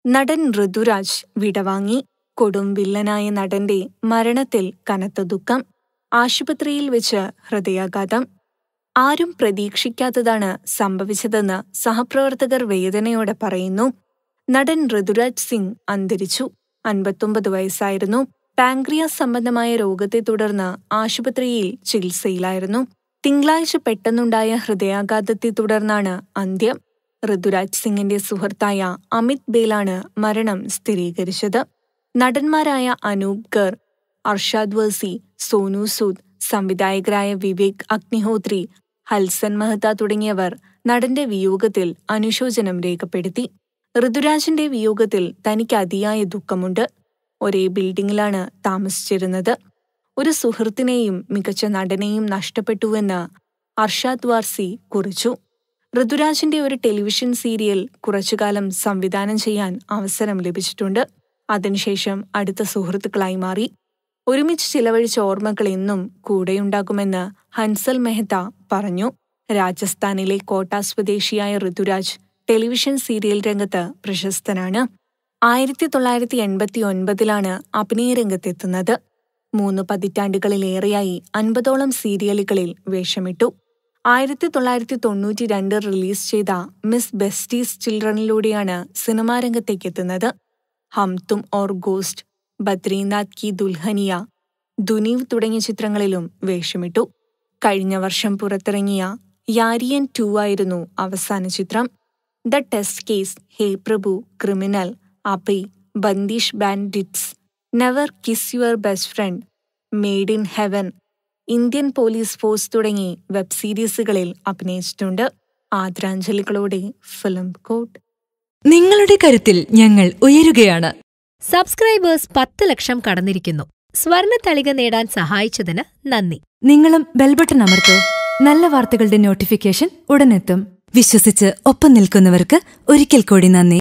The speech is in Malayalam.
നടൻ ഋതുരാജ് വിടവാങ്ങി. കൊടും വില്ലനായ നടന്റെ മരണത്തിൽ കനത്ത ദുഃഖം. ആശുപത്രിയിൽ വെച്ച് ഹൃദയാഘാതം. ആരും പ്രതീക്ഷിക്കാത്തതാണ് സംഭവിച്ചതെന്ന് സഹപ്രവർത്തകർ വേദനയോടെ പറയുന്നു. നടൻ ഋതുരാജ് സിംഗ് അന്തരിച്ചു. 59 വയസ്സായിരുന്നു. പാൻക്രിയാസ് സംബന്ധമായ രോഗത്തെ തുടർന്ന് ആശുപത്രിയിൽ ചികിത്സയിലായിരുന്നു. തിങ്കളാഴ്ച പെട്ടെന്നുണ്ടായ ഹൃദയാഘാതത്തെ തുടർന്നാണ് അന്ത്യം. ഋതുരാജ് സിംഗിന്റെ സുഹൃത്തായ അമിത് ബേലാണ് മരണം സ്ഥിരീകരിച്ചത്. നടന്മാരായ അനൂപ് ഖർ, അർഷാദ് വാസി, സോനു സൂദ്, സംവിധായകരായ വിവേക് അഗ്നിഹോത്രി, ഹൽസൻ മെഹ്ത തുടങ്ങിയവർ നടന്റെ വിയോഗത്തിൽ അനുശോചനം രേഖപ്പെടുത്തി. ഋതുരാജിന്റെ വിയോഗത്തിൽ തനിക്ക് അതിയായ ദുഃഖമുണ്ട്. ഒരേ ബിൽഡിംഗിലാണ് താമസിച്ചിരുന്നത്. ഒരു സുഹൃത്തിനെയും മികച്ച നടനെയും നഷ്ടപ്പെട്ടുവെന്ന് അർഷാദ് വാർസി കുറിച്ചു. ഋതുരാജിന്റെ ഒരു ടെലിവിഷൻ സീരിയൽ കുറച്ചുകാലം സംവിധാനം ചെയ്യാൻ അവസരം ലഭിച്ചിട്ടുണ്ട്. അതിനുശേഷം അടുത്ത സുഹൃത്തുക്കളായി മാറി. ഒരുമിച്ച് ചിലവഴിച്ച ഓർമ്മകൾ എന്നും കൂടെയുണ്ടാകുമെന്ന് ഹൻസൽ മെഹ്ത പറഞ്ഞു. രാജസ്ഥാനിലെ കോട്ട സ്വദേശിയായ ഋതുരാജ് ടെലിവിഷൻ സീരിയൽ രംഗത്ത് പ്രശസ്തനാണ്. 1989 അഭിനയ രംഗത്തെത്തുന്നത്. 3 പതിറ്റാണ്ടുകളിലേറെയായി 50ഓളം സീരിയലുകളിൽ വേഷമിട്ടു. 1992 റിലീസ് ചെയ്ത മിസ് ബെസ്റ്റീസ് ചിൽഡ്രനിലൂടെയാണ് സിനിമാ രംഗത്തേക്കെത്തുന്നത്. ഹം തും ഓർ ഗോസ്റ്റ്, ബദ്രീനാഥ് കി ദുൽഹനിയ, ദുനീവ് തുടങ്ങിയ ചിത്രങ്ങളിലും വേഷമിട്ടു. കഴിഞ്ഞ വർഷം പുറത്തിറങ്ങിയ യാരിയൻ 2 ആയിരുന്നു അവസാന ചിത്രം. The test case, hey Prabhu, criminal, Abhay, Bandish bandits, never kiss your best friend, made in heaven, Indian police force തുടങ്ങി വെബ് സീരീസുകളിൽ അഭിനയിച്ചിട്ടുണ്ട്. ആദരാഞ്ജലികളോടെ ഫിലിം കോട്ട്. നിങ്ങളുടെ കരുത്തിൽ ഞങ്ങൾ ഉയരുകയാണ്. സബ്സ്ക്രൈബേഴ്സ് 10 ലക്ഷം കടന്നിരിക്കുന്നു. സ്വർണത്തളിക നേടാൻ സഹായിച്ചതിന് നന്ദി. നിങ്ങളും ബെൽബട്ടൺ അമർത്തോ. നല്ല വാർത്തകളുടെ നോട്ടിഫിക്കേഷൻ ഉടനെത്തും. വിശ്വസിച്ച് ഒപ്പം നിൽക്കുന്നവർക്ക് ഒരിക്കൽ കൂടി നന്ദി.